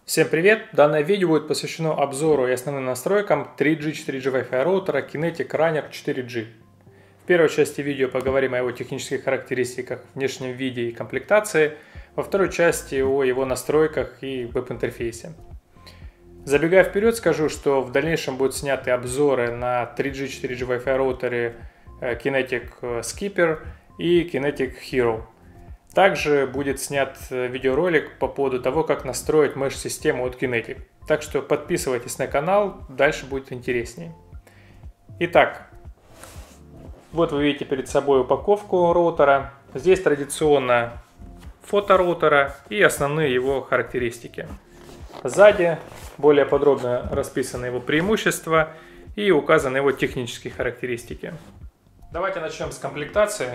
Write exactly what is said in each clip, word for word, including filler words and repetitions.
Всем привет! Данное видео будет посвящено обзору и основным настройкам три джи четыре джи Wi-Fi роутера Kinetic Runner четыре джи. В первой части видео поговорим о его технических характеристиках, внешнем виде и комплектации, во второй части о его настройках и веб-интерфейсе. Забегая вперед, скажу, что в дальнейшем будут сняты обзоры на три джи четыре джи Wi-Fi роутеры Kinetic Skipper и Kinetic Hero. Также будет снят видеоролик по поводу того, как настроить меш-систему от Kinetic. Так что подписывайтесь на канал, дальше будет интереснее. Итак, вот вы видите перед собой упаковку роутера. Здесь традиционно фото роутера и основные его характеристики. Сзади более подробно расписаны его преимущества и указаны его технические характеристики. Давайте начнем с комплектации.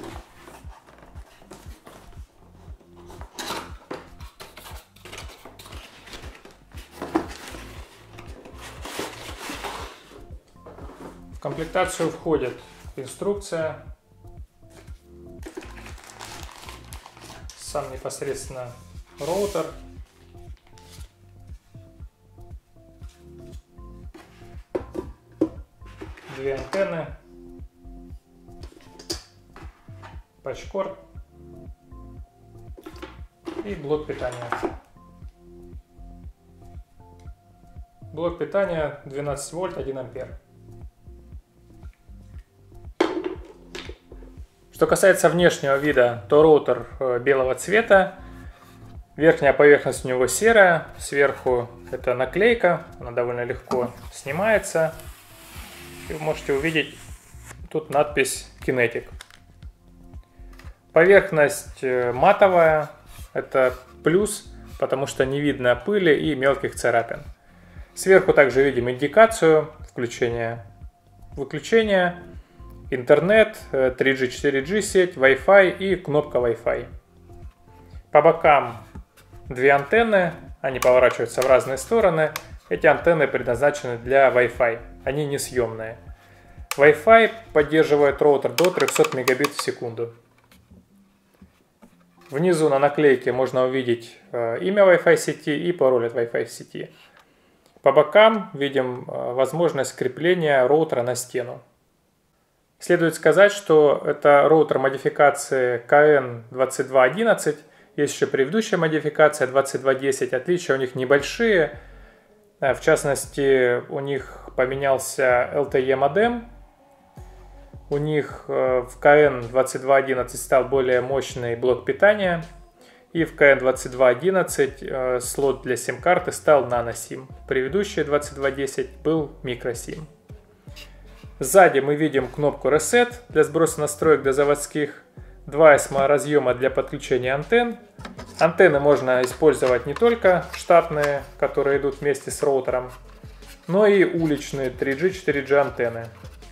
В комплектацию входит инструкция, сам непосредственно роутер, две антенны, патчкорд и блок питания. Блок питания двенадцать вольт, один ампер. Что касается внешнего вида, то роутер белого цвета, верхняя поверхность у него серая, сверху это наклейка, она довольно легко снимается. И вы можете увидеть тут надпись Kinetic. Поверхность матовая, это плюс, потому что не видно пыли и мелких царапин. Сверху также видим индикацию включения, выключения. Интернет, три джи четыре джи сеть, Wi-Fi и кнопка Wi-Fi. По бокам две антенны, они поворачиваются в разные стороны. Эти антенны предназначены для Wi-Fi, они несъемные. Wi-Fi поддерживает роутер до трёхсот мегабит в секунду. Внизу на наклейке можно увидеть имя Wi-Fi сети и пароль от Wi-Fi сети. По бокам видим возможность крепления роутера на стену. Следует сказать, что это роутер модификации ка эн двадцать два одиннадцать, есть еще предыдущая модификация двадцать два десять, отличия у них небольшие, в частности у них поменялся эл ти и модем, у них в ка эн двадцать два одиннадцать стал более мощный блок питания, и в ка эн двадцать два одиннадцать слот для сим-карты стал нано-сим, предыдущий двадцать два десять был микро-сим. Сзади мы видим кнопку Reset для сброса настроек до заводских, два эс эм эй разъема для подключения антенн. Антенны можно использовать не только штатные, которые идут вместе с роутером, но и уличные три джи четыре джи антенны.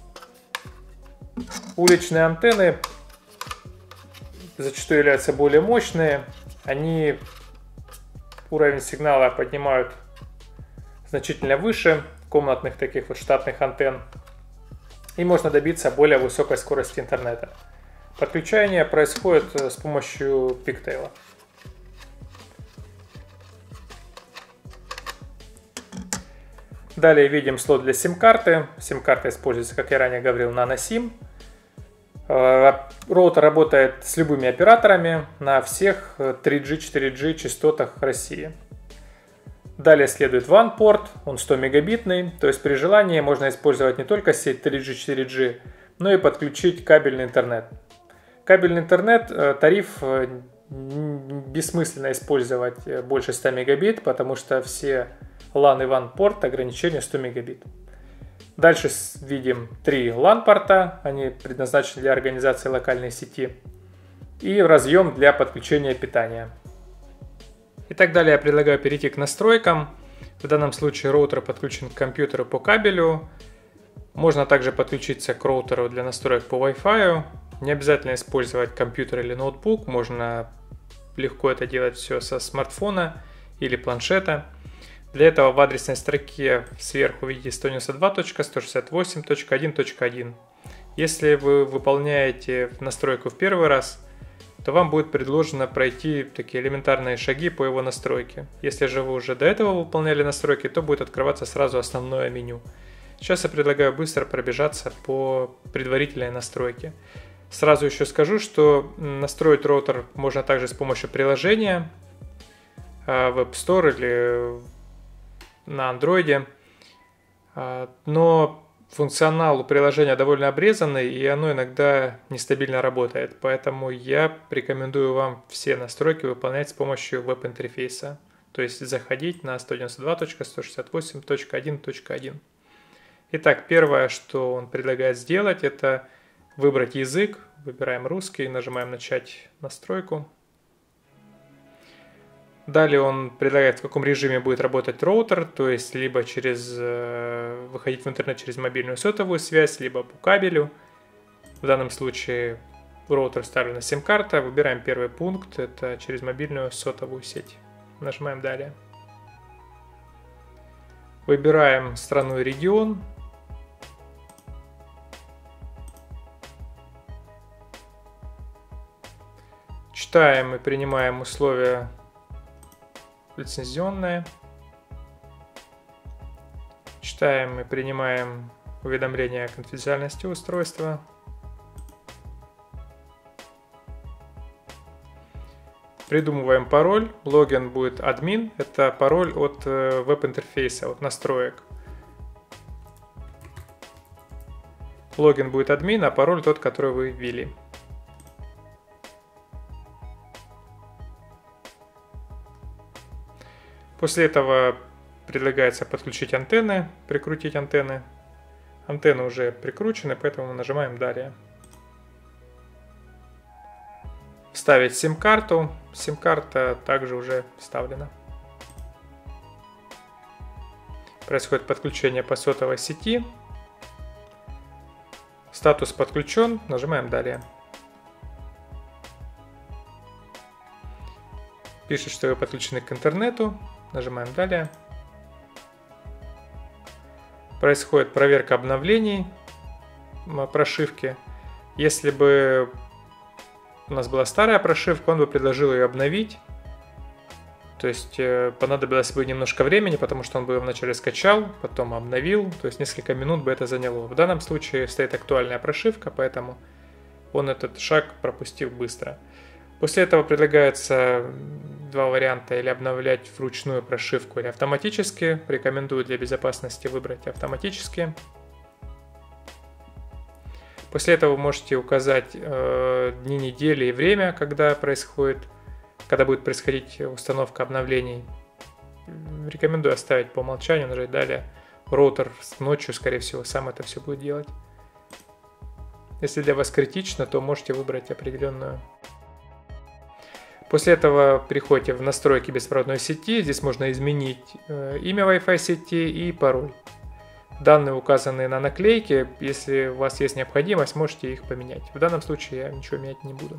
Уличные антенны зачастую являются более мощные, они уровень сигнала поднимают значительно выше комнатных таких вот штатных антенн. И можно добиться более высокой скорости интернета. Подключение происходит с помощью пигтейла. Далее видим слот для сим-карты. Сим-карта используется, как я ранее говорил, нано-сим. Роутер работает с любыми операторами на всех три джи четыре джи частотах России. Далее следует ван порт, он сто мегабитный, то есть при желании можно использовать не только сеть три джи четыре джи, но и подключить кабельный интернет. Кабельный интернет, тариф бессмысленно использовать больше ста мегабит, потому что все лан и ван порт ограничение сто мегабит. Дальше видим три лан порта, они предназначены для организации локальной сети, и разъем для подключения питания. И так далее я предлагаю перейти к настройкам. В данном случае роутер подключен к компьютеру по кабелю. Можно также подключиться к роутеру для настроек по Wi-Fi. Не обязательно использовать компьютер или ноутбук. Можно легко это делать все со смартфона или планшета. Для этого в адресной строке сверху видите сто девяносто два точка сто шестьдесят восемь точка один точка один. Если вы выполняете настройку в первый раз, то вам будет предложено пройти такие элементарные шаги по его настройке. Если же вы уже до этого выполняли настройки, то будет открываться сразу основное меню. Сейчас я предлагаю быстро пробежаться по предварительной настройке. Сразу еще скажу, что настроить роутер можно также с помощью приложения в App Store или на Android. Но функционал у приложения довольно обрезанный, и оно иногда нестабильно работает. Поэтому я рекомендую вам все настройки выполнять с помощью веб-интерфейса. То есть заходить на сто девяносто два точка сто шестьдесят восемь точка один точка один. Итак, первое, что он предлагает сделать, это выбрать язык. Выбираем русский, нажимаем «Начать настройку». Далее он предлагает, в каком режиме будет работать роутер, то есть либо через выходить в интернет через мобильную сотовую связь, либо по кабелю. В данном случае роутер вставлена сим-карта. Выбираем первый пункт, это через мобильную сотовую сеть. Нажимаем «Далее». Выбираем страну и регион. Читаем и принимаем условия лицензионные. Читаем и принимаем уведомления о конфиденциальности устройства. Придумываем пароль. Логин будет админ. Это пароль от веб-интерфейса, от настроек. Логин будет админ, а пароль тот, который вы ввели. После этого предлагается подключить антенны, прикрутить антенны. Антенны уже прикручены, поэтому мы нажимаем «Далее». Вставить сим-карту. Сим-карта также уже вставлена. Происходит подключение по сотовой сети. Статус подключен. Нажимаем «Далее». Пишет, что вы подключены к интернету. Нажимаем «Далее». Происходит проверка обновлений прошивки. Если бы у нас была старая прошивка, он бы предложил ее обновить. То есть понадобилось бы немножко времени, потому что он бы ее вначале скачал, потом обновил. То есть несколько минут бы это заняло. В данном случае стоит актуальная прошивка, поэтому он этот шаг пропустил быстро. После этого предлагается два варианта: или обновлять вручную прошивку, или автоматически. Рекомендую для безопасности выбрать автоматически. После этого вы можете указать э, дни недели и время, когда происходит, когда будет происходить установка обновлений. Рекомендую оставить по умолчанию, нажать «Далее». Роутер ночью, скорее всего, сам это все будет делать. Если для вас критично, то можете выбрать определенную. После этого переходите в настройки беспроводной сети. Здесь можно изменить э, имя Wi-Fi сети и пароль. Данные указаны на наклейке. Если у вас есть необходимость, можете их поменять. В данном случае я ничего менять не буду.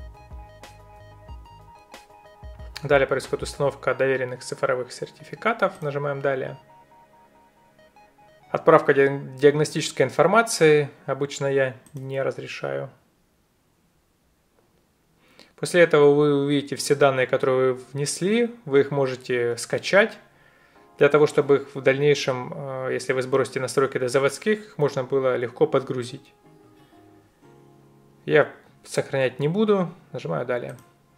Далее происходит установка доверенных цифровых сертификатов. Нажимаем «Далее». Отправка диагностической информации. Обычно я не разрешаю. После этого вы увидите все данные, которые вы внесли. Вы их можете скачать. Для того, чтобы их в дальнейшем, если вы сбросите настройки до заводских, их можно было легко подгрузить. Я сохранять не буду. Нажимаю «Далее».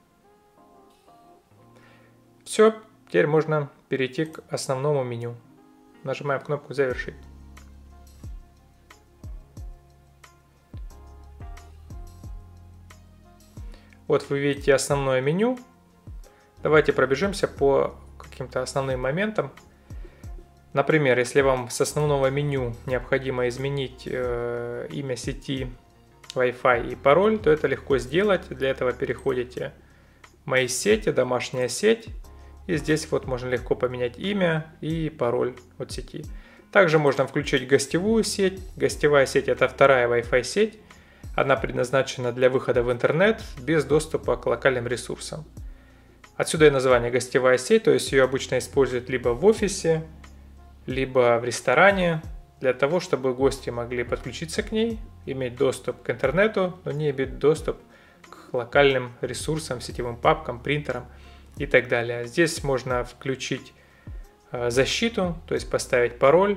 Все, теперь можно перейти к основному меню. Нажимаем кнопку «Завершить». Вот вы видите основное меню. Давайте пробежимся по каким-то основным моментам. Например, если вам с основного меню необходимо изменить э, имя сети, Wi-Fi и пароль, то это легко сделать. Для этого переходите в «Мои сети», «Домашняя сеть». И здесь вот можно легко поменять имя и пароль от сети. Также можно включить гостевую сеть. Гостевая сеть — это вторая Wi-Fi сеть. Она предназначена для выхода в интернет без доступа к локальным ресурсам. Отсюда и название гостевая сеть, то есть ее обычно используют либо в офисе, либо в ресторане, для того, чтобы гости могли подключиться к ней, иметь доступ к интернету, но не иметь доступ к локальным ресурсам, сетевым папкам, принтерам и так далее. Здесь можно включить защиту, то есть поставить пароль.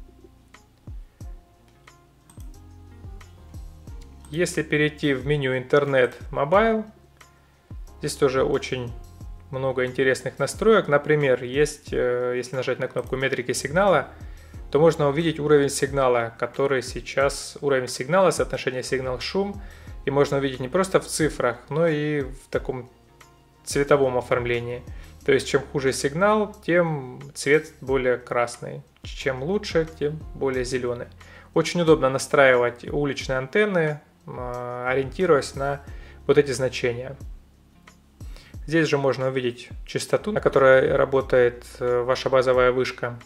Если перейти в меню Интернет, Mobile, здесь тоже очень много интересных настроек. Например, есть, если нажать на кнопку метрики сигнала, то можно увидеть уровень сигнала, который сейчас, уровень сигнала, соотношение сигнал-шум, и можно увидеть не просто в цифрах, но и в таком цветовом оформлении. То есть, чем хуже сигнал, тем цвет более красный, чем лучше, тем более зеленый. Очень удобно настраивать уличные антенны, ориентируясь на вот эти значения. Здесь же можно увидеть частоту, на которой работает ваша базовая вышка.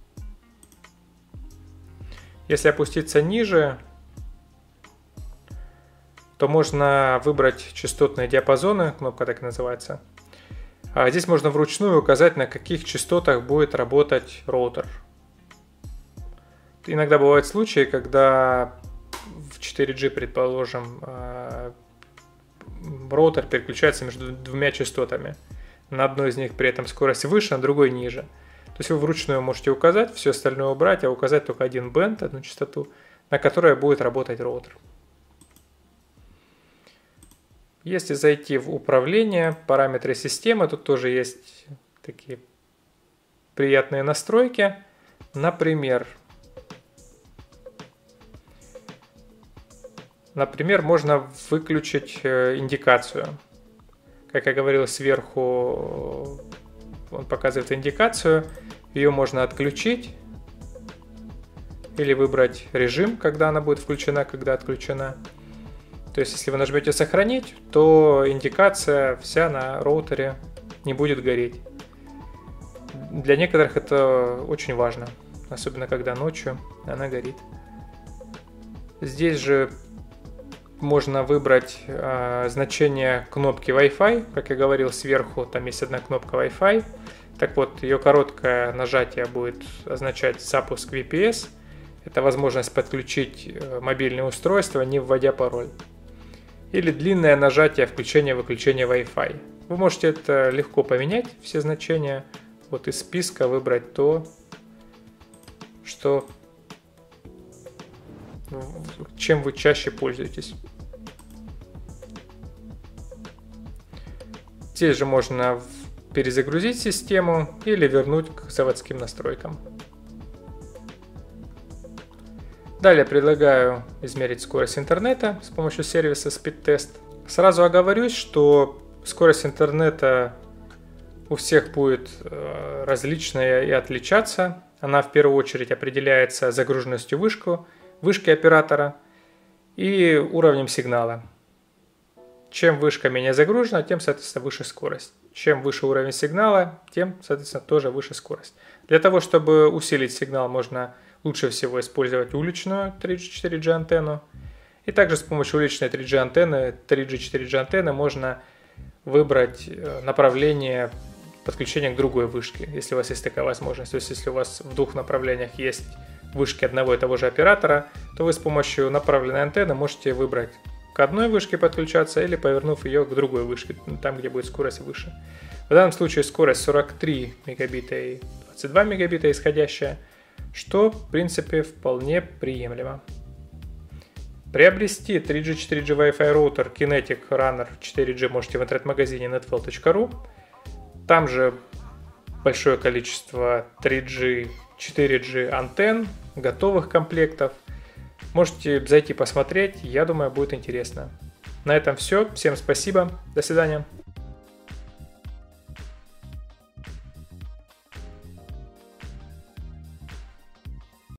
Если опуститься ниже, то можно выбрать частотные диапазоны, кнопка так и называется. А здесь можно вручную указать, на каких частотах будет работать роутер. Иногда бывают случаи, когда в четыре джи, предположим, роутер переключается между двумя частотами. На одной из них при этом скорость выше, на другой ниже. То есть вы вручную можете указать, все остальное убрать, а указать только один бенд, одну частоту, на которой будет работать роутер. Если зайти в управление, параметры системы, тут тоже есть такие приятные настройки. Например, например, можно выключить индикацию. Как я говорил, сверху он показывает индикацию. Ее можно отключить или выбрать режим, когда она будет включена, когда отключена. То есть, если вы нажмете «Сохранить», то индикация вся на роутере не будет гореть. Для некоторых это очень важно, особенно когда ночью она горит. Здесь же можно выбрать э, значение кнопки Wi-Fi. Как я говорил, сверху там есть одна кнопка Wi-Fi. Так вот, ее короткое нажатие будет означать запуск ви пи эс. Это возможность подключить мобильное устройство, не вводя пароль. Или длинное нажатие включения-выключения Wi-Fi. Вы можете это легко поменять, все значения. Вот из списка выбрать то, что, чем вы чаще пользуетесь. Здесь же можно перезагрузить систему или вернуть к заводским настройкам. Далее предлагаю измерить скорость интернета с помощью сервиса SpeedTest. Сразу оговорюсь, что скорость интернета у всех будет различная и отличаться. Она в первую очередь определяется загруженностью вышку, вышки оператора и уровнем сигнала. Чем вышка менее загружена, тем, соответственно, выше скорость. Чем выше уровень сигнала, тем, соответственно, тоже выше скорость. Для того, чтобы усилить сигнал, можно лучше всего использовать уличную три джи четыре джи антенну. И также с помощью уличной три джи антенны, три джи четыре джи антенны можно выбрать направление подключения к другой вышке, если у вас есть такая возможность. То есть, если у вас в двух направлениях есть вышки одного и того же оператора, то вы с помощью направленной антенны можете выбрать к одной вышке подключаться или повернув ее к другой вышке, там, где будет скорость выше. В данном случае скорость сорок три мегабита и двадцать два мегабита исходящая, что в принципе вполне приемлемо. Приобрести три джи четыре джи Wi-Fi роутер Kinetic Runner четыре джи можете в интернет-магазине netwell точка ру. Там же большое количество три джи, четыре джи антенн, готовых комплектов. Можете зайти посмотреть, я думаю, будет интересно. На этом все. Всем спасибо. До свидания.